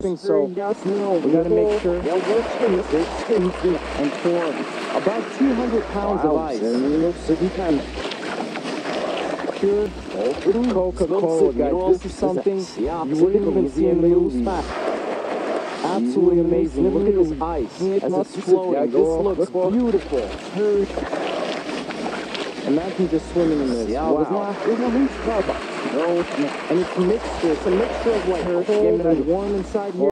shipping, so we gotta make sure. And for about 200 pounds of ice, pure Coca-Cola, guys. This is something you wouldn't even see in the movies. Absolutely amazing. Look at this ice as it's floating. This looks beautiful. Imagine just swimming in this. Wow. And it's a mixture. It's a mixture of like cold and warm inside here.